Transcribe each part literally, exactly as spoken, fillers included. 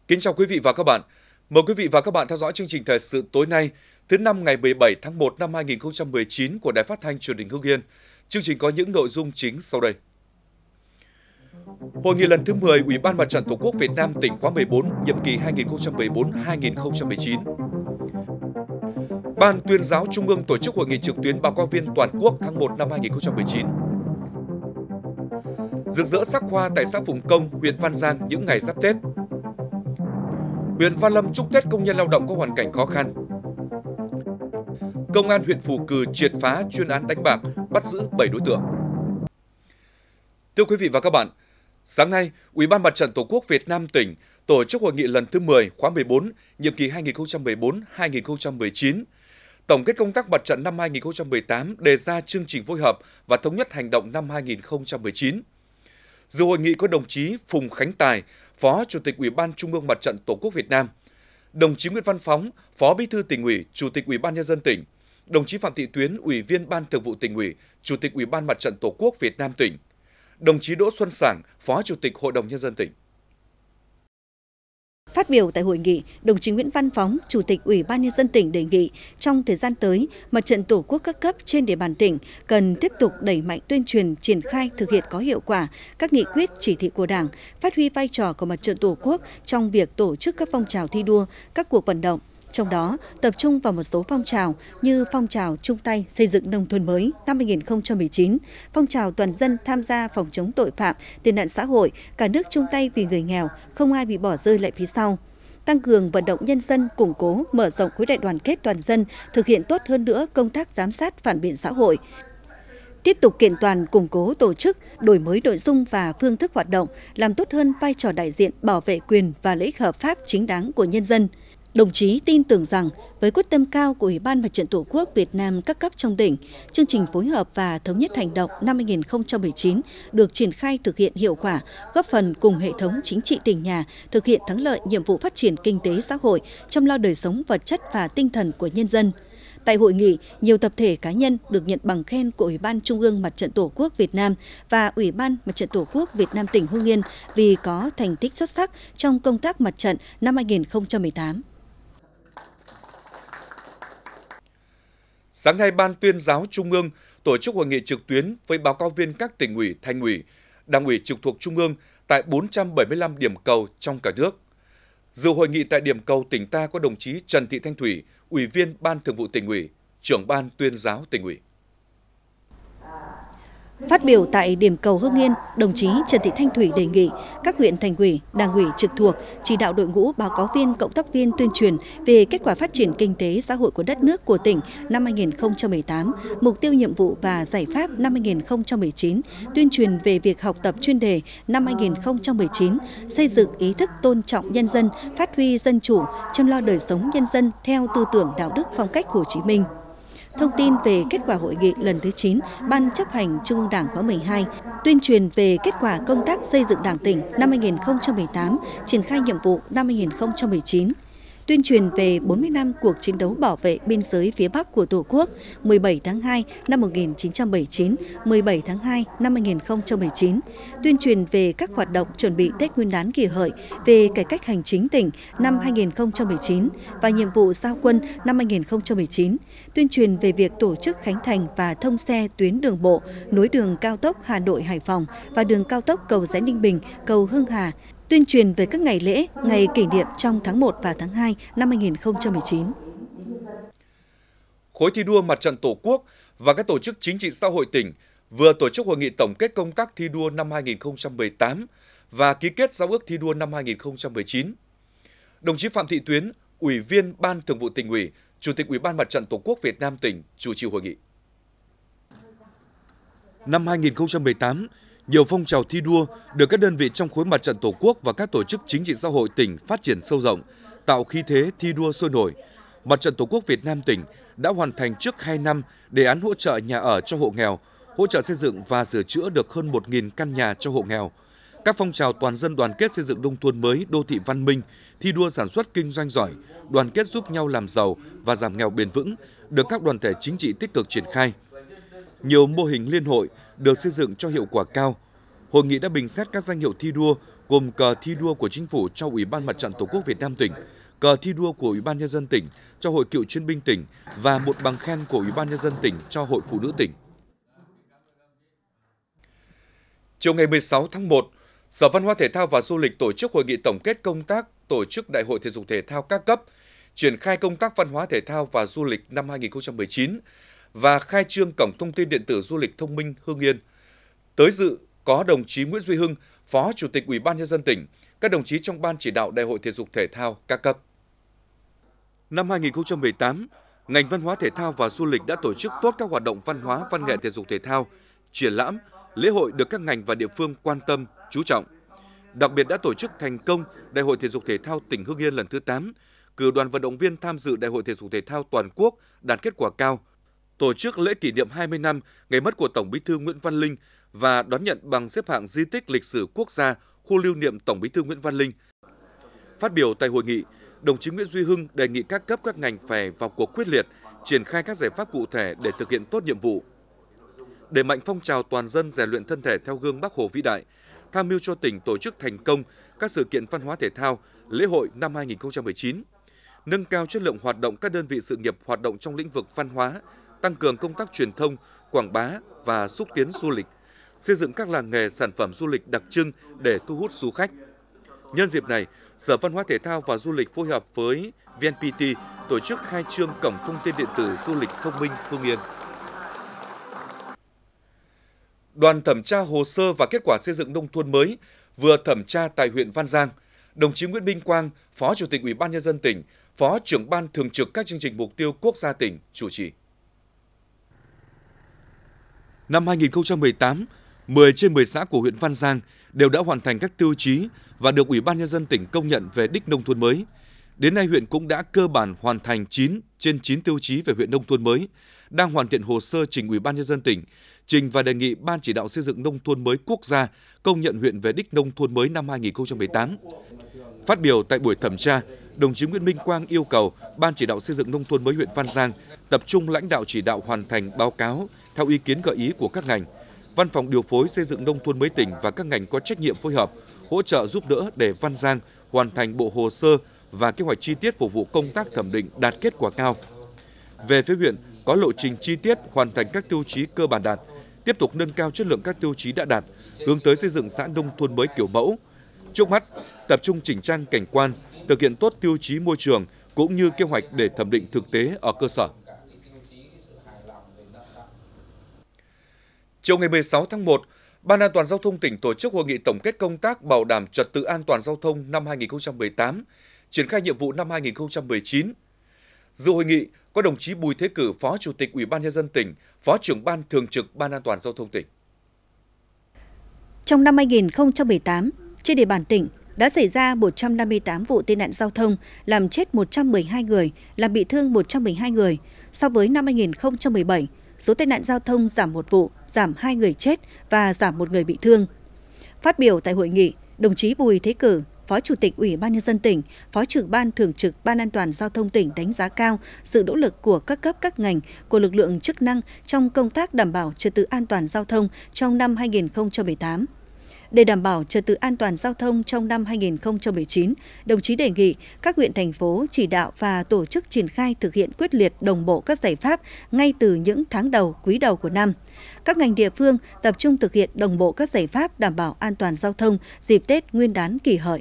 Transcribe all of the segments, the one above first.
Kính chào quý vị và các bạn. Mời quý vị và các bạn theo dõi chương trình thời sự tối nay, thứ năm ngày mười bảy tháng một năm hai nghìn không trăm mười chín của Đài Phát thanh Truyền hình Hưng Yên. Chương trình có những nội dung chính sau đây. Hội nghị lần thứ mười Ủy ban Mặt trận Tổ quốc Việt Nam tỉnh khóa mười bốn, nhiệm kỳ hai nghìn không trăm mười bốn đến hai nghìn không trăm mười chín. Ban Tuyên giáo Trung ương tổ chức hội nghị trực tuyến báo cáo viên toàn quốc tháng một năm hai nghìn không trăm mười chín. Rực rỡ sắc hoa tại xã Phùng Công, huyện Văn Giang những ngày giáp Tết. Huyện Văn Lâm chúc Tết công nhân lao động có hoàn cảnh khó khăn. Công an huyện Phù Cừ triệt phá chuyên án đánh bạc, bắt giữ bảy đối tượng. Thưa quý vị và các bạn, sáng nay, Ủy ban Mặt trận Tổ quốc Việt Nam tỉnh tổ chức hội nghị lần thứ mười khóa mười bốn, nhiệm kỳ hai nghìn không trăm mười bốn đến hai nghìn không trăm mười chín. Tổng kết công tác mặt trận năm hai nghìn không trăm mười tám, đề ra chương trình phối hợp và thống nhất hành động năm hai nghìn không trăm mười chín. Dự hội nghị có đồng chí Phùng Khánh Tài, Phó Chủ tịch Ủy ban Trung ương Mặt trận Tổ quốc Việt Nam, đồng chí Nguyễn Văn Phóng, Phó Bí thư Tỉnh ủy, Chủ tịch Ủy ban Nhân dân tỉnh, đồng chí Phạm Thị Tuyến, Ủy viên Ban Thường vụ Tỉnh ủy, Chủ tịch Ủy ban Mặt trận Tổ quốc Việt Nam tỉnh, đồng chí Đỗ Xuân Sảng, Phó Chủ tịch Hội đồng Nhân dân tỉnh. Phát biểu tại hội nghị, đồng chí Nguyễn Văn Phóng, Chủ tịch Ủy ban Nhân dân tỉnh đề nghị trong thời gian tới, Mặt trận Tổ quốc các cấp trên địa bàn tỉnh cần tiếp tục đẩy mạnh tuyên truyền, triển khai thực hiện có hiệu quả các nghị quyết, chỉ thị của Đảng, phát huy vai trò của Mặt trận Tổ quốc trong việc tổ chức các phong trào thi đua, các cuộc vận động. Trong đó, tập trung vào một số phong trào như phong trào chung tay xây dựng nông thôn mới năm hai nghìn không trăm mười chín, phong trào toàn dân tham gia phòng chống tội phạm, tệ nạn xã hội, cả nước chung tay vì người nghèo, không ai bị bỏ rơi lại phía sau. Tăng cường vận động nhân dân, củng cố, mở rộng khối đại đoàn kết toàn dân, thực hiện tốt hơn nữa công tác giám sát phản biện xã hội. Tiếp tục kiện toàn, củng cố tổ chức, đổi mới nội dung và phương thức hoạt động, làm tốt hơn vai trò đại diện bảo vệ quyền và lợi ích hợp pháp chính đáng của nhân dân. Đồng chí tin tưởng rằng, với quyết tâm cao của Ủy ban Mặt trận Tổ quốc Việt Nam các cấp trong tỉnh, chương trình phối hợp và thống nhất hành động năm hai nghìn không trăm mười chín được triển khai thực hiện hiệu quả, góp phần cùng hệ thống chính trị tỉnh nhà thực hiện thắng lợi nhiệm vụ phát triển kinh tế xã hội, chăm lo đời sống vật chất và tinh thần của nhân dân. Tại hội nghị, nhiều tập thể cá nhân được nhận bằng khen của Ủy ban Trung ương Mặt trận Tổ quốc Việt Nam và Ủy ban Mặt trận Tổ quốc Việt Nam tỉnh Hưng Yên vì có thành tích xuất sắc trong công tác mặt trận năm hai nghìn không trăm mười tám. Sáng nay, Ban Tuyên giáo Trung ương tổ chức hội nghị trực tuyến với báo cáo viên các tỉnh ủy, thành ủy, đảng ủy trực thuộc Trung ương tại bốn trăm bảy mươi lăm điểm cầu trong cả nước. Dự hội nghị tại điểm cầu tỉnh ta có đồng chí Trần Thị Thanh Thủy, Ủy viên Ban Thường vụ Tỉnh ủy, Trưởng Ban Tuyên giáo Tỉnh ủy. Phát biểu tại điểm cầu Hưng Yên, đồng chí Trần Thị Thanh Thủy đề nghị các huyện thành ủy, đảng ủy trực thuộc chỉ đạo đội ngũ báo cáo viên, cộng tác viên tuyên truyền về kết quả phát triển kinh tế xã hội của đất nước của tỉnh năm hai nghìn không trăm mười tám, mục tiêu nhiệm vụ và giải pháp năm hai nghìn không trăm mười chín, tuyên truyền về việc học tập chuyên đề năm hai nghìn không trăm mười chín, xây dựng ý thức tôn trọng nhân dân, phát huy dân chủ, chăm lo đời sống nhân dân theo tư tưởng đạo đức phong cách Hồ Chí Minh. Thông tin về kết quả hội nghị lần thứ chín Ban chấp hành Trung ương Đảng khóa mười hai, tuyên truyền về kết quả công tác xây dựng Đảng tỉnh năm hai nghìn không trăm mười tám, triển khai nhiệm vụ năm hai nghìn không trăm mười chín. Tuyên truyền về bốn mươi năm cuộc chiến đấu bảo vệ biên giới phía Bắc của Tổ quốc mười bảy tháng hai năm một nghìn chín trăm bảy mươi chín, mười bảy tháng hai năm hai nghìn không trăm mười chín. Tuyên truyền về các hoạt động chuẩn bị Tết Nguyên đán Kỷ Hợi, về cải cách hành chính tỉnh năm hai nghìn không trăm mười chín và nhiệm vụ giao quân năm hai nghìn không trăm mười chín. Tuyên truyền về việc tổ chức khánh thành và thông xe tuyến đường bộ nối đường cao tốc Hà Nội - Hải Phòng và đường cao tốc cầu Giấy Ninh Bình - cầu Hưng Hà. Tuyên truyền về các ngày lễ, ngày kỷ niệm trong tháng một và tháng hai năm hai nghìn không trăm mười chín. Khối thi đua Mặt trận Tổ quốc và các tổ chức chính trị xã hội tỉnh vừa tổ chức hội nghị tổng kết công tác thi đua năm hai nghìn không trăm mười tám và ký kết giao ước thi đua năm hai nghìn không trăm mười chín. Đồng chí Phạm Thị Tuyến, Ủy viên Ban Thường vụ Tỉnh ủy, Chủ tịch Ủy ban Mặt trận Tổ quốc Việt Nam tỉnh chủ trì hội nghị. Năm hai nghìn không trăm mười tám, nhiều phong trào thi đua được các đơn vị trong khối Mặt trận Tổ quốc và các tổ chức chính trị xã hội tỉnh phát triển sâu rộng, tạo khí thế thi đua sôi nổi. Mặt trận Tổ quốc Việt Nam tỉnh đã hoàn thành trước hai năm đề án hỗ trợ nhà ở cho hộ nghèo, hỗ trợ xây dựng và sửa chữa được hơn một nghìn căn nhà cho hộ nghèo. Các phong trào toàn dân đoàn kết xây dựng nông thôn mới, đô thị văn minh, thi đua sản xuất kinh doanh giỏi, đoàn kết giúp nhau làm giàu và giảm nghèo bền vững được các đoàn thể chính trị tích cực triển khai. Nhiều mô hình liên hội được xây dựng cho hiệu quả cao. Hội nghị đã bình xét các danh hiệu thi đua gồm cờ thi đua của Chính phủ cho Ủy ban Mặt trận Tổ quốc Việt Nam tỉnh, cờ thi đua của Ủy ban Nhân dân tỉnh cho Hội Cựu chiến binh tỉnh và một bằng khen của Ủy ban Nhân dân tỉnh cho Hội Phụ nữ tỉnh. Chiều ngày mười sáu tháng một, Sở Văn hóa Thể thao và Du lịch tổ chức hội nghị tổng kết công tác tổ chức Đại hội Thể dục Thể thao các cấp, triển khai công tác văn hóa thể thao và du lịch năm hai nghìn không trăm mười chín và khai trương cổng thông tin điện tử du lịch thông minh Hưng Yên. Tới dự có đồng chí Nguyễn Duy Hưng, Phó Chủ tịch Ủy ban Nhân dân tỉnh, các đồng chí trong Ban chỉ đạo Đại hội Thể dục Thể thao các cấp. Năm hai nghìn không trăm mười tám, ngành văn hóa thể thao và du lịch đã tổ chức tốt các hoạt động văn hóa, văn nghệ thể dục thể thao, triển lãm, lễ hội được các ngành và địa phương quan tâm, chú trọng. Đặc biệt đã tổ chức thành công Đại hội Thể dục Thể thao tỉnh Hưng Yên lần thứ tám, cử đoàn vận động viên tham dự Đại hội Thể dục Thể thao toàn quốc đạt kết quả cao, tổ chức lễ kỷ niệm hai mươi năm ngày mất của Tổng Bí thư Nguyễn Văn Linh và đón nhận bằng xếp hạng di tích lịch sử quốc gia khu lưu niệm Tổng Bí thư Nguyễn Văn Linh. Phát biểu tại hội nghị, đồng chí Nguyễn Duy Hưng đề nghị các cấp các ngành phải vào cuộc quyết liệt, triển khai các giải pháp cụ thể để thực hiện tốt nhiệm vụ. Đẩy mạnh phong trào toàn dân rèn luyện thân thể theo gương Bác Hồ vĩ đại, tham mưu cho tỉnh tổ chức thành công các sự kiện văn hóa thể thao, lễ hội năm hai nghìn không trăm mười chín, nâng cao chất lượng hoạt động các đơn vị sự nghiệp hoạt động trong lĩnh vực văn hóa, tăng cường công tác truyền thông, quảng bá và xúc tiến du lịch, xây dựng các làng nghề sản phẩm du lịch đặc trưng để thu hút du khách. Nhân dịp này, Sở Văn hóa Thể thao và Du lịch phối hợp với vê en pê tê tổ chức khai trương cổng thông tin điện tử du lịch thông minh Hưng Yên. Đoàn thẩm tra hồ sơ và kết quả xây dựng nông thôn mới vừa thẩm tra tại huyện Văn Giang. Đồng chí Nguyễn Minh Quang, Phó Chủ tịch Ủy ban Nhân dân tỉnh, Phó trưởng Ban thường trực các chương trình mục tiêu quốc gia tỉnh chủ trì. Năm hai nghìn không trăm mười tám, mười trên mười xã của huyện Văn Giang đều đã hoàn thành các tiêu chí và được Ủy ban Nhân dân tỉnh công nhận về đích nông thôn mới. Đến nay, huyện cũng đã cơ bản hoàn thành chín trên chín tiêu chí về huyện nông thôn mới, đang hoàn thiện hồ sơ trình Ủy ban Nhân dân tỉnh, trình và đề nghị Ban chỉ đạo xây dựng nông thôn mới quốc gia công nhận huyện về đích nông thôn mới năm hai nghìn không trăm mười tám. Phát biểu tại buổi thẩm tra, đồng chí Nguyễn Minh Quang yêu cầu Ban chỉ đạo xây dựng nông thôn mới huyện Văn Giang tập trung lãnh đạo chỉ đạo hoàn thành báo cáo theo ý kiến gợi ý của các ngành. Văn phòng điều phối xây dựng nông thôn mới tỉnh và các ngành có trách nhiệm phối hợp, hỗ trợ giúp đỡ để Văn Giang hoàn thành bộ hồ sơ và kế hoạch chi tiết phục vụ công tác thẩm định đạt kết quả cao. Về phía huyện, có lộ trình chi tiết hoàn thành các tiêu chí cơ bản đạt, tiếp tục nâng cao chất lượng các tiêu chí đã đạt, hướng tới xây dựng xã nông thôn mới kiểu mẫu. Trước mắt, tập trung chỉnh trang cảnh quan, thực hiện tốt tiêu chí môi trường cũng như kế hoạch để thẩm định thực tế ở cơ sở. Chiều ngày mười sáu tháng một, Ban An toàn giao thông tỉnh tổ chức hội nghị tổng kết công tác bảo đảm trật tự an toàn giao thông năm hai nghìn không trăm mười tám, triển khai nhiệm vụ năm hai nghìn không trăm mười chín. Dự hội nghị có đồng chí Bùi Thế Cử, Phó Chủ tịch Ủy ban Nhân dân tỉnh, Phó trưởng Ban thường trực Ban An toàn giao thông tỉnh. Trong năm hai nghìn không trăm mười tám, trên địa bàn tỉnh đã xảy ra một trăm năm mươi tám vụ tai nạn giao thông, làm chết một trăm mười hai người, làm bị thương một trăm mười hai người. So với năm hai nghìn không trăm mười bảy, số tai nạn giao thông giảm một vụ, giảm hai người chết và giảm một người bị thương. Phát biểu tại hội nghị, đồng chí Bùi Thế Cử, Phó Chủ tịch Ủy ban Nhân dân tỉnh, Phó trưởng Ban thường trực Ban An toàn giao thông tỉnh đánh giá cao sự nỗ lực của các cấp các ngành, của lực lượng chức năng trong công tác đảm bảo trật tự an toàn giao thông trong năm hai nghìn không trăm mười tám. Để đảm bảo trật tự an toàn giao thông trong năm hai nghìn không trăm mười chín, đồng chí đề nghị các huyện, thành phố chỉ đạo và tổ chức triển khai thực hiện quyết liệt đồng bộ các giải pháp ngay từ những tháng đầu, quý đầu của năm. Các ngành địa phương tập trung thực hiện đồng bộ các giải pháp đảm bảo an toàn giao thông dịp Tết Nguyên đán Kỷ Hợi.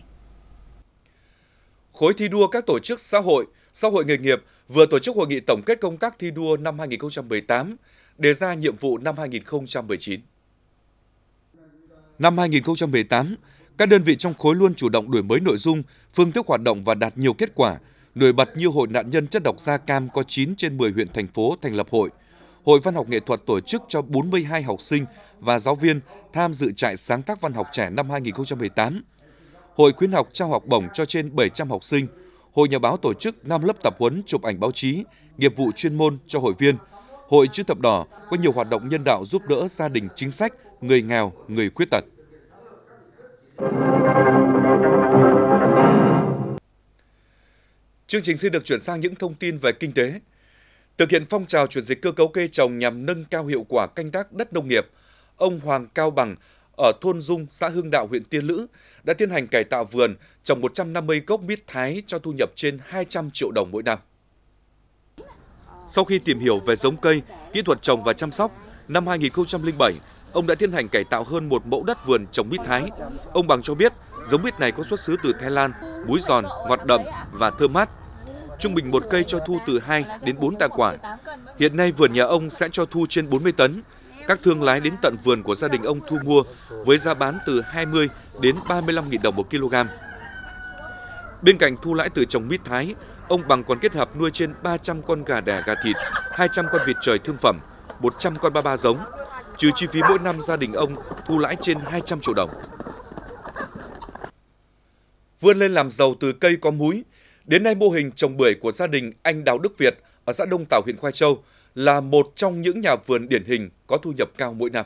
Khối thi đua các tổ chức xã hội, xã hội nghề nghiệp vừa tổ chức hội nghị tổng kết công tác thi đua năm hai nghìn không trăm mười tám, đề ra nhiệm vụ năm hai nghìn không trăm mười chín. Năm hai nghìn không trăm mười tám, các đơn vị trong khối luôn chủ động đổi mới nội dung, phương thức hoạt động và đạt nhiều kết quả. Nổi bật như Hội nạn nhân chất độc da cam có chín trên mười huyện, thành phố thành lập hội. Hội Văn học nghệ thuật tổ chức cho bốn mươi hai học sinh và giáo viên tham dự trại sáng tác văn học trẻ năm hai nghìn không trăm mười tám. Hội khuyến học trao học bổng cho trên bảy trăm học sinh. Hội Nhà báo tổ chức năm lớp tập huấn chụp ảnh báo chí, nghiệp vụ chuyên môn cho hội viên. Hội Chữ thập đỏ có nhiều hoạt động nhân đạo giúp đỡ gia đình chính sách, người nghèo, người khuyết tật. Chương trình xin được chuyển sang những thông tin về kinh tế. Thực hiện phong trào chuyển dịch cơ cấu cây trồng nhằm nâng cao hiệu quả canh tác đất nông nghiệp, ông Hoàng Cao Bằng, ở thôn Dung, xã Hưng Đạo, huyện Tiên Lữ đã tiến hành cải tạo vườn trồng một trăm năm mươi gốc mít Thái cho thu nhập trên hai trăm triệu đồng mỗi năm. Sau khi tìm hiểu về giống cây, kỹ thuật trồng và chăm sóc, năm hai nghìn không trăm lẻ bảy, ông đã tiến hành cải tạo hơn một mẫu đất vườn trồng mít Thái. Ông Bằng cho biết, giống mít này có xuất xứ từ Thái Lan, múi giòn, ngọt đậm và thơm mát. Trung bình một cây cho thu từ hai đến bốn tạ quả. Hiện nay vườn nhà ông sẽ cho thu trên bốn mươi tấn. Các thương lái đến tận vườn của gia đình ông thu mua với giá bán từ hai mươi đến ba mươi lăm nghìn đồng một kg. Bên cạnh thu lãi từ trồng mít Thái, ông Bằng còn kết hợp nuôi trên ba trăm con gà đẻ gà thịt, hai trăm con vịt trời thương phẩm, một trăm con ba ba giống. Trừ chi phí mỗi năm gia đình ông thu lãi trên hai trăm triệu đồng. Vươn lên làm giàu từ cây có múi, đến nay mô hình trồng bưởi của gia đình anh Đào Đức Việt ở xã Đông Tảo, huyện Khoai Châu là một trong những nhà vườn điển hình có thu nhập cao mỗi năm.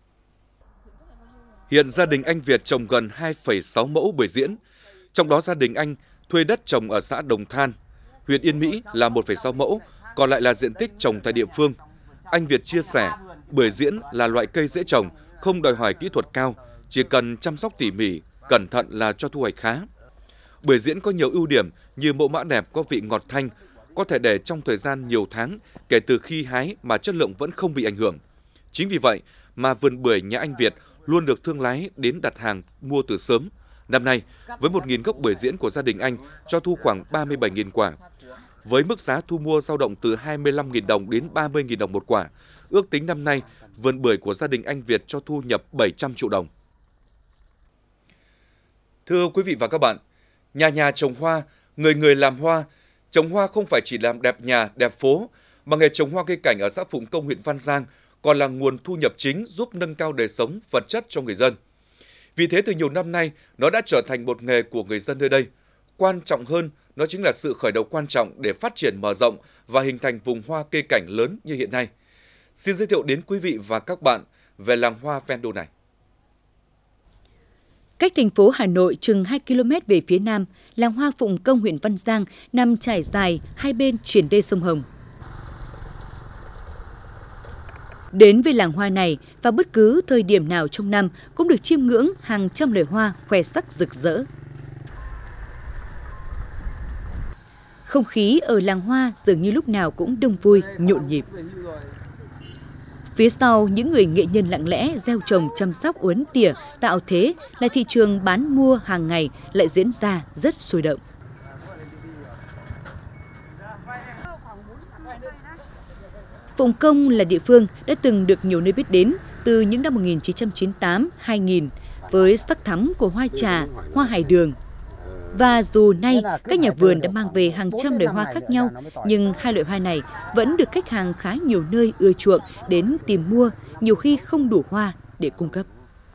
Hiện gia đình anh Việt trồng gần hai phẩy sáu mẫu bưởi diễn, trong đó gia đình anh thuê đất trồng ở xã Đồng Than, huyện Yên Mỹ là một phẩy sáu mẫu, còn lại là diện tích trồng tại địa phương. Anh Việt chia sẻ, bưởi diễn là loại cây dễ trồng, không đòi hỏi kỹ thuật cao, chỉ cần chăm sóc tỉ mỉ, cẩn thận là cho thu hoạch khá. Bưởi diễn có nhiều ưu điểm như mẫu mã đẹp, có vị ngọt thanh, có thể để trong thời gian nhiều tháng kể từ khi hái mà chất lượng vẫn không bị ảnh hưởng. Chính vì vậy mà vườn bưởi nhà anh Việt luôn được thương lái đến đặt hàng mua từ sớm. Năm nay, với một nghìn gốc bưởi diễn của gia đình anh cho thu khoảng ba mươi bảy nghìn quả. Với mức giá thu mua dao động từ hai mươi lăm nghìn đồng đến ba mươi nghìn đồng một quả, ước tính năm nay, vườn bưởi của gia đình anh Việt cho thu nhập bảy trăm triệu đồng. Thưa quý vị và các bạn, nhà nhà trồng hoa, người người làm hoa. Trồng hoa không phải chỉ làm đẹp nhà, đẹp phố, mà nghề trồng hoa cây cảnh ở xã Phụng Công, huyện Văn Giang còn là nguồn thu nhập chính giúp nâng cao đời sống vật chất cho người dân. Vì thế từ nhiều năm nay, nó đã trở thành một nghề của người dân nơi đây. Quan trọng hơn, nó chính là sự khởi đầu quan trọng để phát triển mở rộng và hình thành vùng hoa cây cảnh lớn như hiện nay. Xin giới thiệu đến quý vị và các bạn về làng hoa ven đô này. Cách thành phố Hà Nội chừng hai ki lô mét về phía nam, làng hoa Phụng Công, huyện Văn Giang nằm trải dài hai bên triền đê sông Hồng. Đến với làng hoa này, vào bất cứ thời điểm nào trong năm cũng được chiêm ngưỡng hàng trăm loài hoa khoe sắc rực rỡ. Không khí ở làng hoa dường như lúc nào cũng đông vui, nhộn nhịp. Phía sau những người nghệ nhân lặng lẽ gieo trồng, chăm sóc, uốn tỉa, tạo thế là thị trường bán mua hàng ngày lại diễn ra rất sôi động. Phụng Công là địa phương đã từng được nhiều nơi biết đến từ những năm một nghìn chín trăm chín mươi tám đến hai nghìn với sắc thắm của hoa trà, hoa hải đường. Và dù nay các nhà vườn đã mang về hàng trăm loại hoa khác nhau, nhưng hai loại hoa này vẫn được khách hàng khá nhiều nơi ưa chuộng đến tìm mua, nhiều khi không đủ hoa để cung cấp.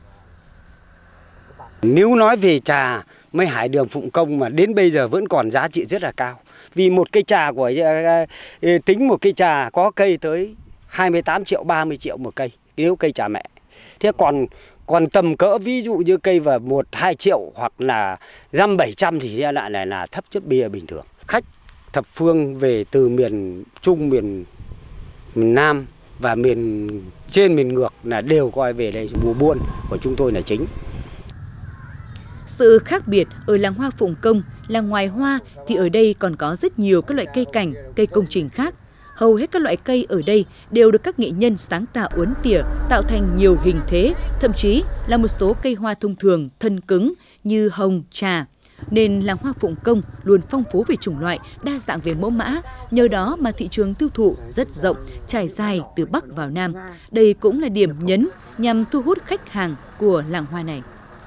Nếu nói về trà, mấy hải đường Phụng Công mà đến bây giờ vẫn còn giá trị rất là cao. Vì một cây trà của tính một cây trà có cây tới hai mươi tám triệu, ba mươi triệu một cây, nếu cây trà mẹ. Thế còn còn tầm cỡ ví dụ như cây vào một hai triệu hoặc là dăm bảy trăm thì lại là, là thấp chất bia bình thường. Khách thập phương về từ miền Trung, miền, miền Nam và miền trên miền ngược là đều coi về đây mùa buôn của chúng tôi là chính. Sự khác biệt ở làng hoa Phụng Công là ngoài hoa thì ở đây còn có rất nhiều các loại cây cảnh, cây công trình khác. Hầu hết các loại cây ở đây đều được các nghệ nhân sáng tạo uốn tỉa, tạo thành nhiều hình thế, thậm chí là một số cây hoa thông thường, thân cứng như hồng, trà. Nên làng hoa Phụng Công luôn phong phú về chủng loại, đa dạng về mẫu mã, nhờ đó mà thị trường tiêu thụ rất rộng, trải dài từ Bắc vào Nam. Đây cũng là điểm nhấn nhằm thu hút khách hàng của làng hoa này.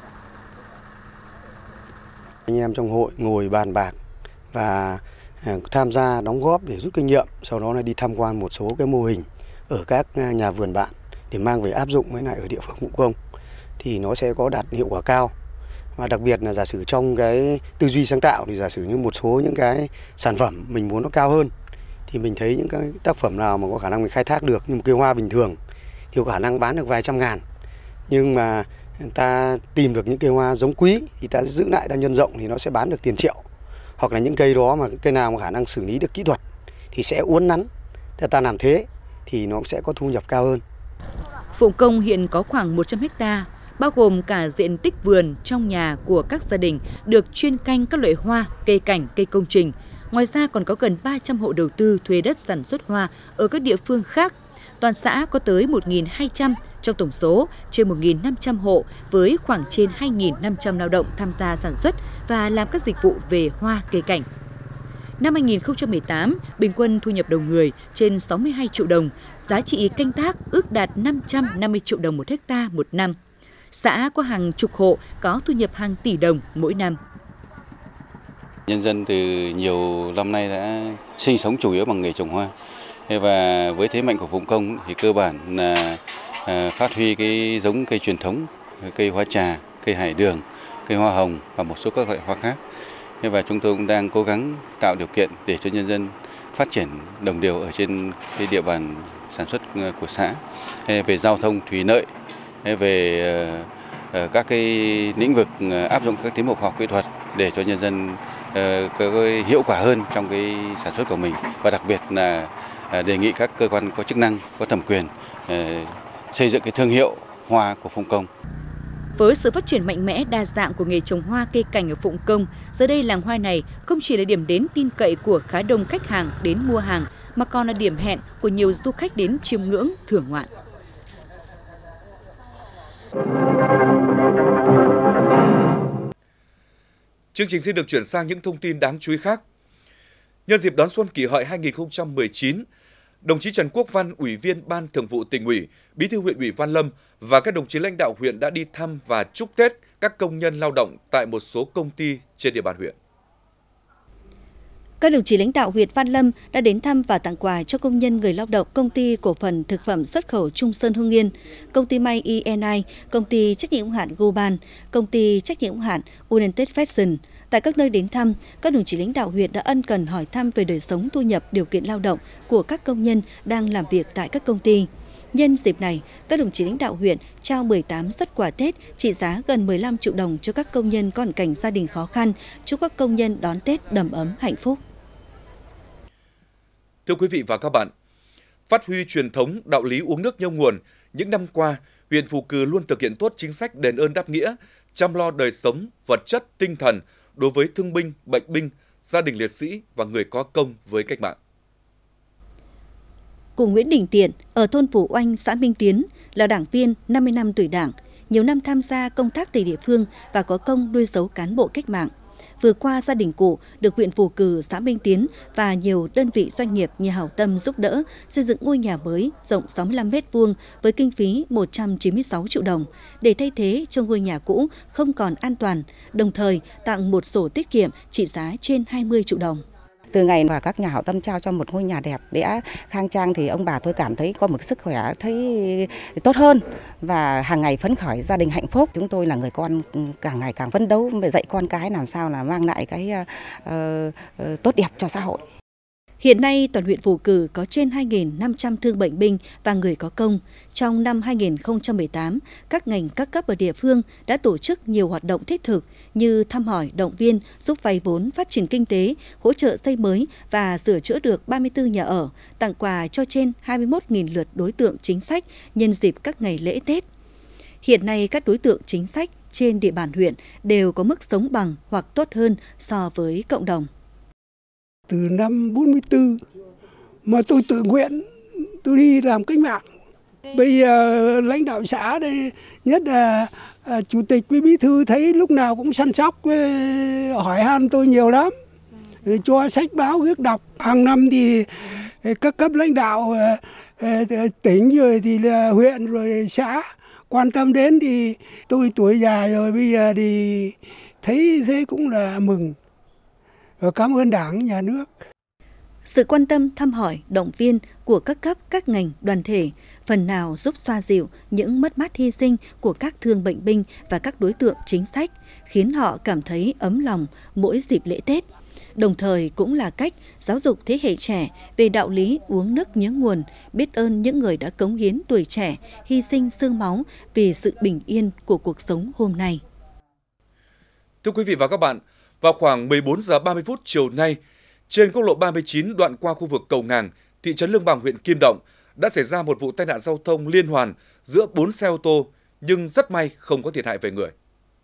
Anh em trong hội ngồi bàn bạc và tham gia đóng góp để rút kinh nghiệm, sau đó là đi tham quan một số cái mô hình ở các nhà vườn bạn để mang về áp dụng với lại ở địa phương Phụng Công thì nó sẽ có đạt hiệu quả cao. Và đặc biệt là giả sử trong cái tư duy sáng tạo thì giả sử như một số những cái sản phẩm mình muốn nó cao hơn thì mình thấy những cái tác phẩm nào mà có khả năng mình khai thác được như một cây hoa bình thường thì có khả năng bán được vài trăm ngàn, nhưng mà ta tìm được những cây hoa giống quý thì ta giữ lại, ta nhân rộng thì nó sẽ bán được tiền triệu. Hoặc là những cây đó mà cây nào mà khả năng xử lý được kỹ thuật thì sẽ uốn nắn,ถ้าta làm thế thì nó sẽ có thu nhập cao hơn. Phụng Công hiện có khoảng một trăm héc ta, bao gồm cả diện tích vườn trong nhà của các gia đình được chuyên canh các loại hoa, cây cảnh, cây công trình. Ngoài ra còn có gần ba trăm hộ đầu tư thuê đất sản xuất hoa ở các địa phương khác. Toàn xã có tới một nghìn hai trăm, trong tổng số trên một nghìn năm trăm hộ với khoảng trên hai nghìn năm trăm lao động tham gia sản xuất và làm các dịch vụ về hoa, cây cảnh. Năm hai nghìn không trăm mười tám, bình quân thu nhập đầu người trên sáu mươi hai triệu đồng, giá trị canh tác ước đạt năm trăm năm mươi triệu đồng một hectare một năm. Xã có hàng chục hộ có thu nhập hàng tỷ đồng mỗi năm. Nhân dân từ nhiều năm nay đã sinh sống chủ yếu bằng nghề trồng hoa. Và với thế mạnh của Phụng Công thì cơ bản là phát huy cái giống cây truyền thống, cây hoa trà, cây hải đường, cây hoa hồng và một số các loại hoa khác. Và chúng tôi cũng đang cố gắng tạo điều kiện để cho nhân dân phát triển đồng đều ở trên cái địa bàn sản xuất của xã. Về giao thông, thủy lợi, về các cái lĩnh vực áp dụng các tiến bộ khoa học kỹ thuật để cho nhân dân có hiệu quả hơn trong cái sản xuất của mình, và đặc biệt là đề nghị các cơ quan có chức năng, có thẩm quyền xây dựng cái thương hiệu hoa của Phụng Công. Với sự phát triển mạnh mẽ đa dạng của nghề trồng hoa cây cảnh ở Phụng Công, giờ đây làng hoa này không chỉ là điểm đến tin cậy của khá đông khách hàng đến mua hàng, mà còn là điểm hẹn của nhiều du khách đến chiêm ngưỡng, thưởng ngoạn. Chương trình xin được chuyển sang những thông tin đáng chú ý khác. Nhân dịp đón xuân Kỷ Hợi hai nghìn không trăm mười chín, đồng chí Trần Quốc Văn, Ủy viên Ban Thường vụ Tỉnh ủy, Bí thư huyện ủy Văn Lâm và các đồng chí lãnh đạo huyện đã đi thăm và chúc Tết các công nhân lao động tại một số công ty trên địa bàn huyện. Các đồng chí lãnh đạo huyện Văn Lâm đã đến thăm và tặng quà cho công nhân người lao động công ty cổ phần thực phẩm xuất khẩu Trung Sơn Hưng Yên, công ty may i en i, công ty trách nhiệm hữu hạn Goban, công ty trách nhiệm hữu hạn United Fashion. Tại các nơi đến thăm, các đồng chí lãnh đạo huyện đã ân cần hỏi thăm về đời sống, thu nhập, điều kiện lao động của các công nhân đang làm việc tại các công ty. Nhân dịp này, các đồng chí lãnh đạo huyện trao mười tám suất quà Tết trị giá gần mười lăm triệu đồng cho các công nhân có hoàn cảnh gia đình khó khăn, chúc các công nhân đón Tết đầm ấm hạnh phúc. Thưa quý vị và các bạn, phát huy truyền thống đạo lý uống nước nhớ nguồn, những năm qua, huyện Phù Cừ luôn thực hiện tốt chính sách đền ơn đáp nghĩa, chăm lo đời sống, vật chất, tinh thần đối với thương binh, bệnh binh, gia đình liệt sĩ và người có công với cách mạng. Cụ Nguyễn Đình Tiện ở thôn Phủ Oanh, xã Minh Tiến là đảng viên năm mươi năm tuổi Đảng, nhiều năm tham gia công tác tại địa phương và có công nuôi dấu cán bộ cách mạng. Vừa qua, gia đình cụ được huyện Phù Cừ, xã Minh Tiến và nhiều đơn vị doanh nghiệp nhà hảo tâm giúp đỡ xây dựng ngôi nhà mới rộng sáu mươi lăm mét vuông với kinh phí một trăm chín mươi sáu triệu đồng để thay thế cho ngôi nhà cũ không còn an toàn, đồng thời tặng một sổ tiết kiệm trị giá trên hai mươi triệu đồng. Từ ngày mà các nhà hảo tâm trao cho một ngôi nhà đẹp đẽ khang trang thì ông bà tôi cảm thấy có một sức khỏe thấy tốt hơn và hàng ngày phấn khởi, gia đình hạnh phúc. Chúng tôi là người con càng ngày càng phấn đấu để dạy con cái làm sao là mang lại cái uh, uh, tốt đẹp cho xã hội. Hiện nay, toàn huyện Phù Cừ có trên hai nghìn năm trăm thương bệnh binh và người có công. Trong năm hai nghìn không trăm mười tám, các ngành các cấp ở địa phương đã tổ chức nhiều hoạt động thiết thực như thăm hỏi, động viên, giúp vay vốn phát triển kinh tế, hỗ trợ xây mới và sửa chữa được ba mươi tư nhà ở, tặng quà cho trên hai mươi mốt nghìn lượt đối tượng chính sách nhân dịp các ngày lễ Tết. Hiện nay, các đối tượng chính sách trên địa bàn huyện đều có mức sống bằng hoặc tốt hơn so với cộng đồng. Từ năm bốn mươi tư mà tôi tự nguyện tôi đi làm cách mạng. Bây giờ lãnh đạo xã đây, nhất là à, chủ tịch với bí thư thấy lúc nào cũng săn sóc, hỏi han tôi nhiều lắm, cho sách báo viết đọc. Hàng năm thì các cấp lãnh đạo à, tỉnh rồi thì là huyện rồi xã quan tâm đến, thì tôi tuổi già rồi bây giờ thì thấy thế cũng là mừng. Cảm ơn Đảng, Nhà nước. Sự quan tâm, thăm hỏi, động viên của các cấp, các ngành, đoàn thể phần nào giúp xoa dịu những mất mát hy sinh của các thương bệnh binh và các đối tượng chính sách, khiến họ cảm thấy ấm lòng mỗi dịp lễ Tết. Đồng thời cũng là cách giáo dục thế hệ trẻ về đạo lý uống nước nhớ nguồn, biết ơn những người đã cống hiến tuổi trẻ, hy sinh xương máu vì sự bình yên của cuộc sống hôm nay. Thưa quý vị và các bạn, vào khoảng mười bốn giờ ba mươi phút chiều nay, trên quốc lộ ba mươi chín đoạn qua khu vực Cầu Ngàng, thị trấn Lương Bằng, huyện Kim Động đã xảy ra một vụ tai nạn giao thông liên hoàn giữa bốn xe ô tô nhưng rất may không có thiệt hại về người.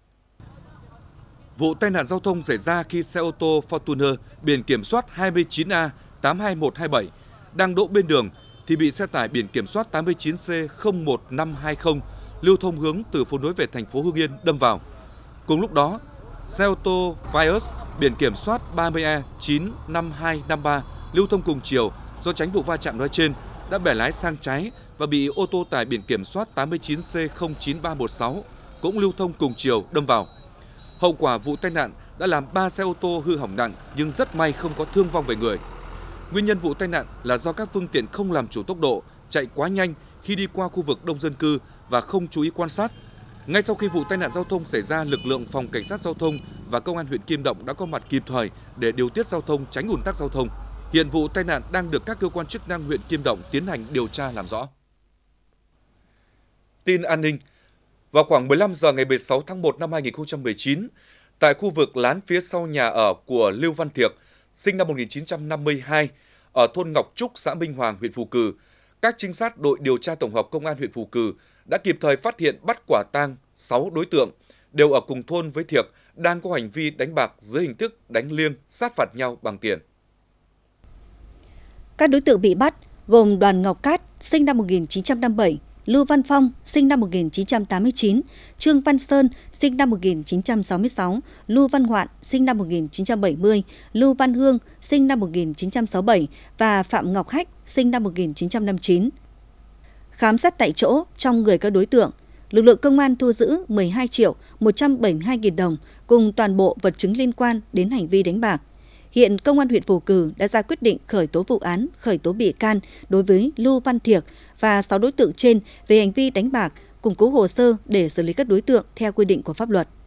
Vụ tai nạn giao thông xảy ra khi xe ô tô Fortuner biển kiểm soát hai mươi chín A tám hai một hai bảy đang đỗ bên đường thì bị xe tải biển kiểm soát tám mươi chín C không một năm hai không lưu thông hướng từ phố nối về thành phố Hưng Yên đâm vào. Cùng lúc đó, xe ô tô Vios biển kiểm soát ba mươi E chín năm hai năm ba lưu thông cùng chiều do tránh vụ va chạm nói trên đã bẻ lái sang trái và bị ô tô tải biển kiểm soát tám mươi chín C không chín ba một sáu cũng lưu thông cùng chiều đâm vào. Hậu quả vụ tai nạn đã làm ba xe ô tô hư hỏng nặng nhưng rất may không có thương vong về người. Nguyên nhân vụ tai nạn là do các phương tiện không làm chủ tốc độ, chạy quá nhanh khi đi qua khu vực đông dân cư và không chú ý quan sát. Ngay sau khi vụ tai nạn giao thông xảy ra, lực lượng phòng cảnh sát giao thông và công an huyện Kim Động đã có mặt kịp thời để điều tiết giao thông, tránh ùn tắc giao thông. Hiện vụ tai nạn đang được các cơ quan chức năng huyện Kim Động tiến hành điều tra làm rõ. Tin an ninh. Vào khoảng mười lăm giờ ngày mười sáu tháng một năm hai nghìn không trăm mười chín, tại khu vực lán phía sau nhà ở của Lưu Văn Thiệp, sinh năm một nghìn chín trăm năm mươi hai, ở thôn Ngọc Trúc, xã Minh Hoàng, huyện Phù Cừ, các trinh sát đội điều tra tổng hợp công an huyện Phù Cừ đã kịp thời phát hiện bắt quả tang sáu đối tượng, đều ở cùng thôn với Thiệp, đang có hành vi đánh bạc dưới hình thức đánh liêng, sát phạt nhau bằng tiền. Các đối tượng bị bắt gồm Đoàn Ngọc Cát, sinh năm một nghìn chín trăm năm mươi bảy, Lưu Văn Phong, sinh năm một nghìn chín trăm tám mươi chín, Trương Văn Sơn, sinh năm một nghìn chín trăm sáu mươi sáu, Lưu Văn Hoạn, sinh năm một nghìn chín trăm bảy mươi, Lưu Văn Hương, sinh năm một nghìn chín trăm sáu mươi bảy và Phạm Ngọc Hách, sinh năm một nghìn chín trăm năm mươi chín. Khám xét tại chỗ trong người các đối tượng, lực lượng công an thu giữ mười hai triệu một trăm bảy mươi hai nghìn đồng cùng toàn bộ vật chứng liên quan đến hành vi đánh bạc. Hiện Công an huyện Phù Cừ đã ra quyết định khởi tố vụ án, khởi tố bị can đối với Lưu Văn Thiệp và sáu đối tượng trên về hành vi đánh bạc, củng cố hồ sơ để xử lý các đối tượng theo quy định của pháp luật.